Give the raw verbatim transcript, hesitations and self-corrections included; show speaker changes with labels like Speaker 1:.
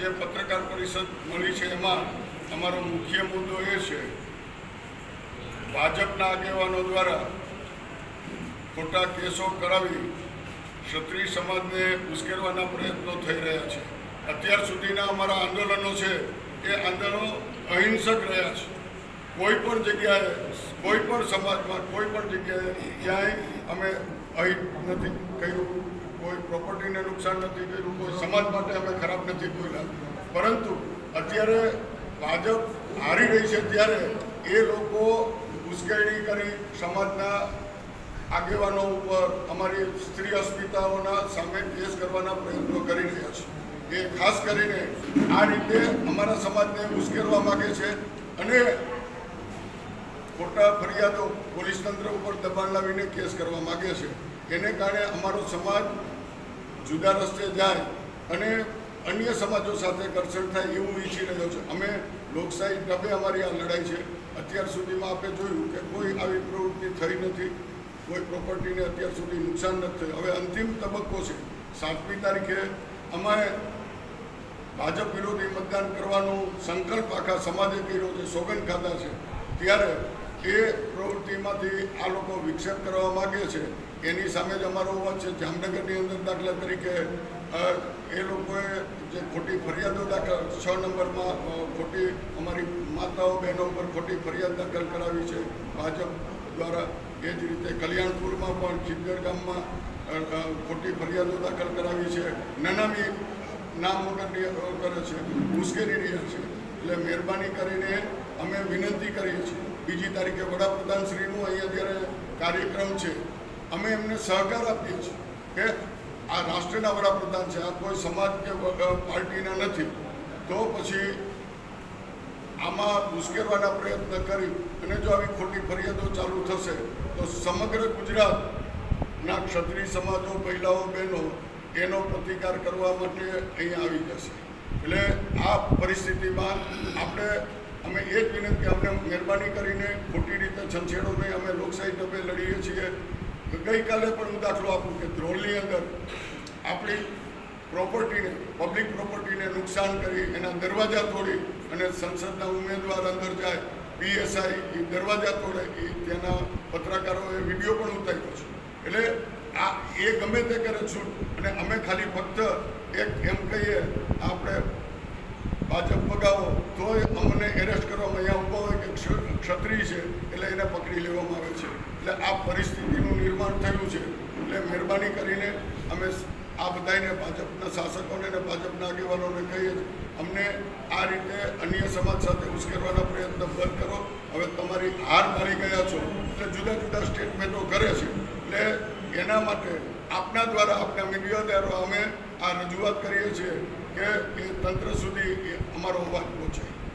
Speaker 1: જે પત્રકાર પરિષદ મળી છે એમાં અમારો મુખ્ય મુદ્દો એ છે ભાજપના આગેવાનો દ્વારા ખોટા કેસો કરાવી ક્ષત્રિય સમાજને ઉશ્કેરવાના પ્રયત્નો થઈ રહ્યા છે. અત્યાર સુધીના અમારા આંદોલનો છે એ આંદોલનો અહિંસક રહ્યા છે. કોઈ પણ જગ્યાએ કોઈ પણ સમાજમાં કોઈ પણ જગ્યાએ ક્યાંય અમે અહિત નથી કર્યું, કોઈ પ્રોપર્ટીને નુકસાન નથી કર્યું, કોઈ સમાજ માટે અમે ખરાબ નથી બોલ્યા. પરંતુ અત્યારે ભાજપ હારી રહી છે ત્યારે એ લોકો ઉશ્કેરણી કરી સમાજના આગેવાનો ઉપર અમારી સ્ત્રી અસ્મિતાઓના સામે કેસ કરવાના પ્રયત્નો કરી રહ્યા છે. એ ખાસ કરીને આ રીતે અમારા સમાજને ઉશ્કેરવા માગે છે અને ખોટા ફરિયાદો પોલીસ તંત્ર ઉપર દબાણ લાવીને કેસ કરવા માગે છે. એને કારણે અમારો સમાજ જુદા રસ્તે જાય અને અન્ય સમાજો સાથે ઘર્ષણ થાય એવું ઈચ્છી રહ્યો છે. અમે લોકશાહી ઢબે અમારી આ લડાઈ છે. અત્યાર સુધીમાં આપણે જોયું કે કોઈ આવી પ્રવૃત્તિ થઈ નથી, કોઈ પ્રોપર્ટીને અત્યાર સુધી નુકસાન નથી થયું. હવે અંતિમ તબક્કો છે. સાતમી તારીખે અમારે ભાજપ વિરોધી મતદાન કરવાનો સંકલ્પ આખા સમાજે કર્યો છે, સોગંદ ખાધા છે. ત્યારે એ પ્રવૃત્તિમાંથી આ લોકો વિક્ષેપ કરવા માગે છે. એની સામે જ અમારો અવાજ છે. જામનગરની અંદર દાખલા તરીકે એ લોકોએ જે ખોટી ફરિયાદો દાખલ છ નંબરમાં ખોટી અમારી માતાઓ બહેનો ઉપર ખોટી ફરિયાદ દાખલ કરાવી છે ભાજપ દ્વારા. એ જ રીતે કલ્યાણપુરમાં પણ ખીદગઢ ગામમાં ખોટી ફરિયાદો દાખલ કરાવી છે. નનામી નામ વગરની કરે છે, મુશ્કેલી રહ્યા છે. એટલે મહેરબાની કરીને અમે વિનંતી કરીએ છીએ બીજી તારીખે વડાપ્રધાનશ્રીનું અહીંયા જ્યારે કાર્યક્રમ છે અમે એમને સહકાર આપીએ છીએ કે આ રાષ્ટ્રના વડાપ્રધાન છે, આ કોઈ સમાજ કે પાર્ટીના નથી. તો પછી આમાં ઉશ્કેરવાના પ્રયત્ન કરી અને જો આવી ખોટી ફરિયાદો ચાલુ થશે તો સમગ્ર ગુજરાતના ક્ષત્રિય સમાજો, મહિલાઓ, બહેનો એનો પ્રતિકાર કરવા માટે અહીંયા આવી જશે. એટલે આ પરિસ્થિતિમાં આપણે અમે એ જ વિનંતી આપણે મહેરબાની કરીને ખોટી રીતે છંછેડો નહીં. અમે લોકશાહી ઢબે લડીએ છીએ. ગઈકાલે પણ હું દાખલો આપું કે ધ્રોલની અંદર આપણી પ્રોપર્ટીને, પબ્લિક પ્રોપર્ટીને નુકસાન કરી એના દરવાજા તોડી અને સંસદના ઉમેદવાર અંદર જાય, પીએસઆઈ એ દરવાજા તોડે, એ તેના પત્રકારોએ વિડીયો પણ ઉતાર્યો છે. એટલે આ એ ગમે તે કરે છું અને અમે ખાલી ફક્ત એક એમ કહીએ આપણે ભાજપ ભગાવો તોય અમને એરેસ્ટ કરવામાં અહીંયા ઊભા હોય કે ક્ષત્રિય છે એટલે એને પકડી લેવામાં આવે છે. એટલે આ પરિસ્થિતિનું નિર્માણ થયું છે. એટલે મહેરબાની કરીને અમે આ બધાને ભાજપના શાસકોને અને ભાજપના આગેવાનોને કહીએ છીએ અમને આ રીતે અન્ય સમાજ સાથે ઉશ્કેરવાના પ્રયત્ન બંધ કરો. હવે તમારી હાર મારી ગયા છો એટલે જુદા જુદા સ્ટેટમેન્ટો કરે છે. એટલે એના માટે આપના દ્વારા આપણા મીડિયા દ્વારા અમે આ રજૂઆત કરીએ છીએ કે એ તંત્ર સુધી અમારો અવાજ પહોંચે.